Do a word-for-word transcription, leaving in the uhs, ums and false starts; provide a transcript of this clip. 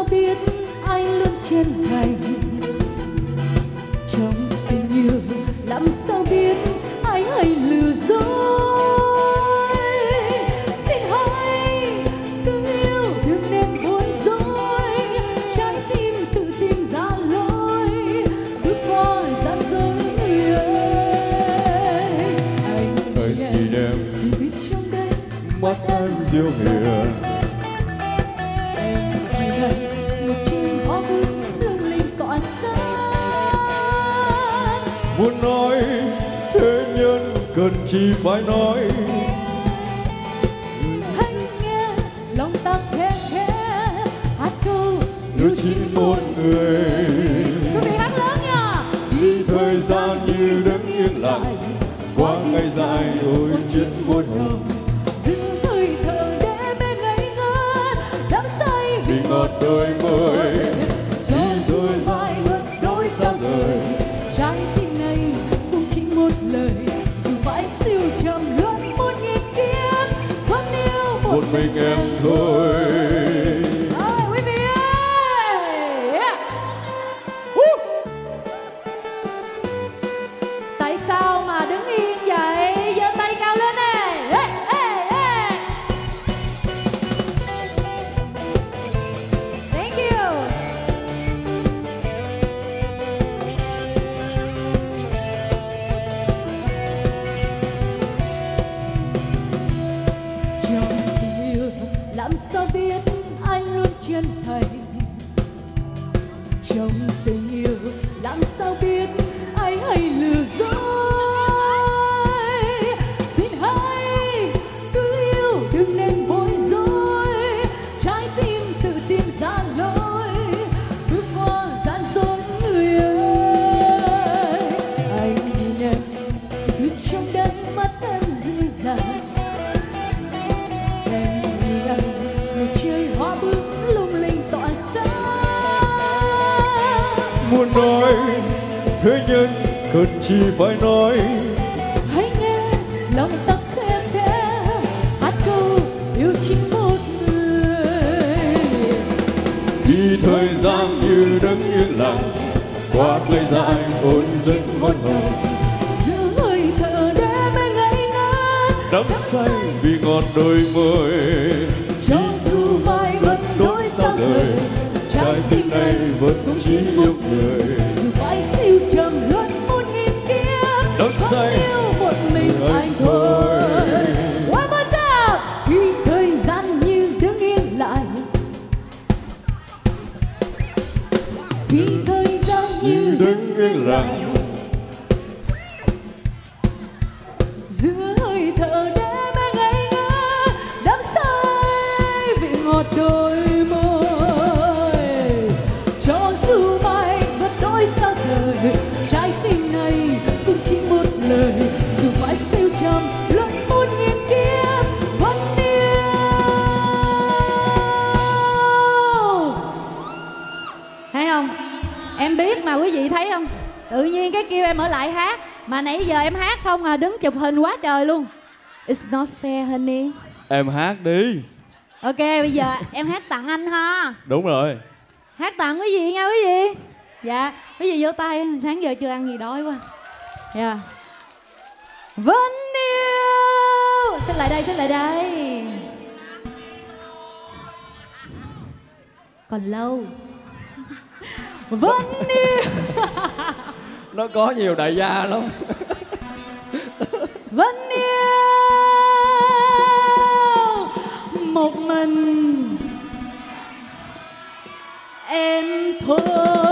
biết anh luôn chân thành. Trong tình yêu làm sao biết anh hay lừa dối. Xin hãy cứ yêu đừng nên bối rối, trái tim tự tìm ra lối bước qua gian dối người ơi. Anh nhìn em vì trong đây mắt em diệu hiền. Muốn nói thế nhân cần chi phải nói. Hãy nghe lòng ta khẽ khẽ hát câu yêu chỉ một người. Quý vị hát lớn nha. Vì thời gian như đứng yên lặng qua ngày dài ôi chuyện muôn hồng. Dừng hơi thở để bên ngây ngất đắm say vì ngọt đôi môi. Chỉ rồi vai vẫn đôi sao rời. Trái tim này cũng chỉ một lời, dù phải siêu trầm luôn một nghìn kiếp vẫn yêu một, một mình em thôi. Rồi quý vị ơi, yeah. Tại sao mà đứng yên vậy? Giơ tay cao lên nè. Ê, ê, ê. Thank you. Trong tình yêu làm sao biết anh luôn chân thành. Trong tình yêu làm sao biết anh hay lừa dối. Xin hãy cứ yêu đừng nên bối rối, trái tim tự tìm ra lối bước qua gian dối người ơi. Anh nhìn em cứ trong đáy mắt em dịu dàng. Em như anh người chơi hoa bướm lung linh tỏa sáng. Muốn nói thế nhân cần chi phải nói. Hãy nghe lòng ta khẽ khẽ hát câu yêu chỉ một người. Khi thời gian như đứng yên lặng qua ngày dài ôn giấc muôn hồng. Giữ hơi thở để bên ngây ngất Đắm say vì ngọt đôi môi. cho dù vai vẫn đôi sao rời, Trái tim này vẫn chỉ yêu người. dù phải siêu trầm luôn một nghìn kiếp Đắm vẫn say yêu một mình anh anh thôi. thôi. One more time. Khi thời gian như đứng yên lại, khi thời gian như Đứng yên lặng giữa hơi thở để mê ngây ngất đắm say vị ngọt đôi môi. Cho dù mai vẫn đôi sao rời, trái tim này cũng chỉ một lời, dù phải siêu trầm luôn một nghìn kiếp vẫn yêu. Thấy không? Em biết mà quý vị thấy không? Tự nhiên cái kêu em ở lại hát, mà nãy giờ em hát không à, đứng chụp hình quá trời luôn. It's not fair honey. em hát đi. Ok, bây giờ em hát tặng anh ha. Đúng rồi. Hát tặng quý vị nha quý vị. Dạ, quý vị vỗ tay, sáng giờ chưa ăn gì đói quá. Dạ. Vẫn yêu. Xin lại đây, xin lại đây. Còn lâu. Vẫn yêu. Nó có nhiều đại gia lắm. Vẫn yêu một mình em thôi.